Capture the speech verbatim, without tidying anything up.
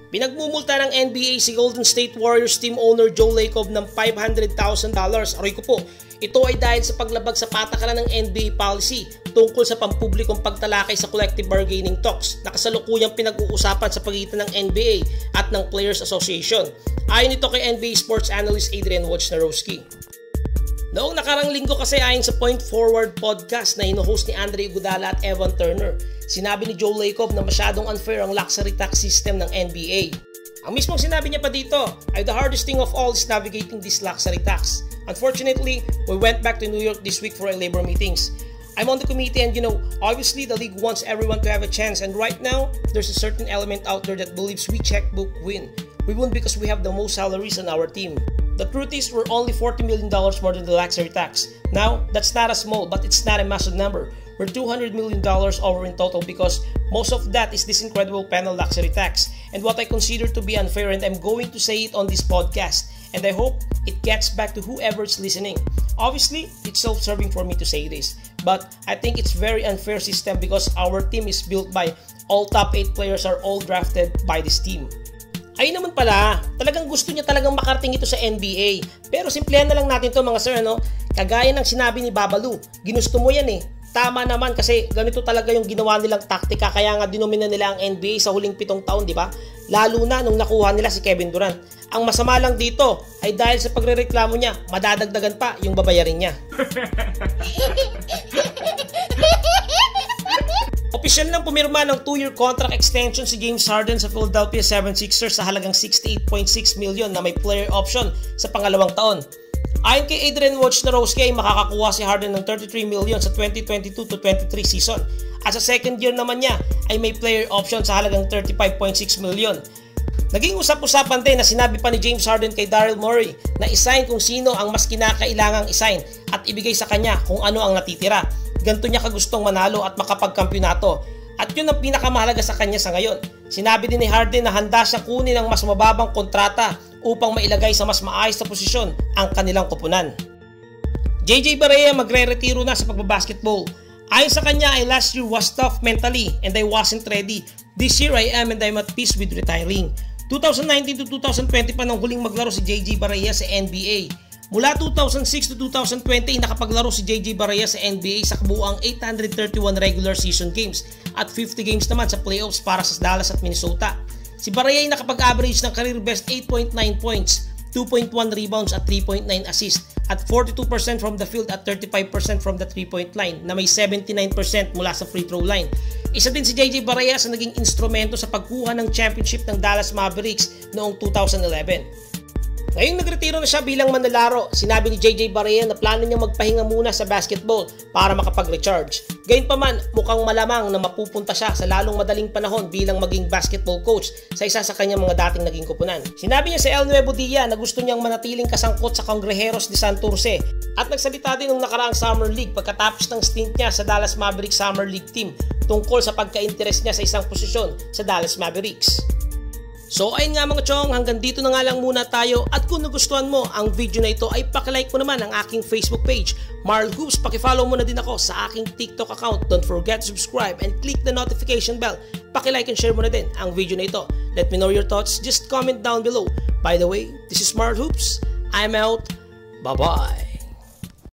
Pinagmumulta ng N B A si Golden State Warriors team owner Joe Lacob ng five hundred thousand dollars. Aray ko po, ito ay dahil sa paglabag sa patakaran ng N B A policy tungkol sa pampublikong pagtalakay sa collective bargaining talks na kasalukuyang pinag-uusapan sa pagitan ng N B A at ng Players Association. Ayon ito kay N B A sports analyst Adrian Wojnarowski. Noong nakarang linggo kasi ayon sa Point Forward podcast na ino-host ni Andre Iguodala at Evan Turner, sinabi ni Joe Lacob na masyadong unfair ang luxury tax system ng N B A. Ang mismong sinabi niya pa dito ay the hardest thing of all is navigating this luxury tax. Unfortunately, we went back to New York this week for our labor meetings. I'm on the committee and you know, obviously the league wants everyone to have a chance, and right now, there's a certain element out there that believes we checkbook win. We won because we have the most salaries on our team. The truth is, we're only forty million dollars more than the luxury tax. Now, that's not a small, but it's not a massive number. We're two hundred million dollars over in total because most of that is this incredible penal luxury tax and what I consider to be unfair, and I'm going to say it on this podcast, and I hope it gets back to whoever's listening. Obviously, it's self-serving for me to say this, but I think it's very unfair system because our team is built by all top eight players are all drafted by this team. Ay naman pala, talagang gusto niya talagang makarating ito sa N B A. Pero simplihan na lang natin to mga sir, ano? Kagaya ng sinabi ni Babalu, ginusto mo yan eh. Tama naman kasi ganito talaga yung ginawa nilang taktika, kaya nga dinomina nila ang N B A sa huling pitong taon, di ba? Lalo na nung nakuha nila si Kevin Durant. Ang masama lang dito ay dahil sa pagrereklamo niya, madadagdagan pa yung babayarin niya. Opisyal nang pumirma ng two-year contract extension si James Harden sa Philadelphia seventy-sixers sa halagang sixty-eight point six million na may player option sa pangalawang taon. Ayon kay Adrian Wojnarowski ay makakakuha si Harden ng thirty-three million sa twenty twenty-two to twenty-three season. At sa second year naman niya ay may player option sa halagang thirty-five point six million. Naging usap-usapan din na sinabi pa ni James Harden kay Daryl Morey na isign kung sino ang mas kinakailangang isign at ibigay sa kanya kung ano ang natitira. Ganto niya kagustong manalo at makapagkampyonato. At yun ang pinakamahalaga sa kanya sa ngayon. Sinabi din ni Harden na handa siyang kunin ang mas mababang kontrata upang mailagay sa mas maayos na posisyon ang kanilang koponan. J J Barea magre-retiro na sa pagbabasketball. Ayon sa kanya ay last year was tough mentally and I wasn't ready. This year I am and I'm at peace with retiring. twenty nineteen to twenty twenty pa nang huling maglaro si J J Barea sa N B A. Mula two thousand six to twenty twenty, nakapaglaro si J J Barea sa N B A sa kabuuang eight hundred thirty-one regular season games at fifty games naman sa playoffs para sa Dallas at Minnesota. Si Barea ay nakapag-average ng career best eight point nine points, two point one rebounds at three point nine assists at forty-two percent from the field at thirty-five percent from the three-point line na may seventy-nine percent mula sa free throw line. Isa din si J J Barea sa naging instrumento sa pagkuha ng championship ng Dallas Mavericks noong two thousand eleven. Ngayong nagretiro na siya bilang manlalaro, sinabi ni J J Barea na plano niyang magpahinga muna sa basketball para makapag-recharge. Gayunpaman, mukhang malamang na mapupunta siya sa lalong madaling panahon bilang maging basketball coach sa isa sa kanyang mga dating naging koponan. Sinabi niya sa El Nuevo Dia na gusto niyang manatiling kasangkot sa Cangrejeros de Santurce at nagsalita din nung nakaraang Summer League pagkatapos ng stint niya sa Dallas Mavericks Summer League team tungkol sa pagka-interes niya sa isang posisyon sa Dallas Mavericks. So ayun nga mga chong, hanggang dito na nga lang muna tayo, at kung nagustuhan mo ang video na ito ay pakilike mo naman ang aking Facebook page, Marl Hoops. Pakifollow mo na din ako sa aking TikTok account. Don't forget to subscribe and click the notification bell. Pakilike and share mo na din ang video na ito. Let me know your thoughts, just comment down below. By the way, this is Marl Hoops. I'm out. Bye-bye.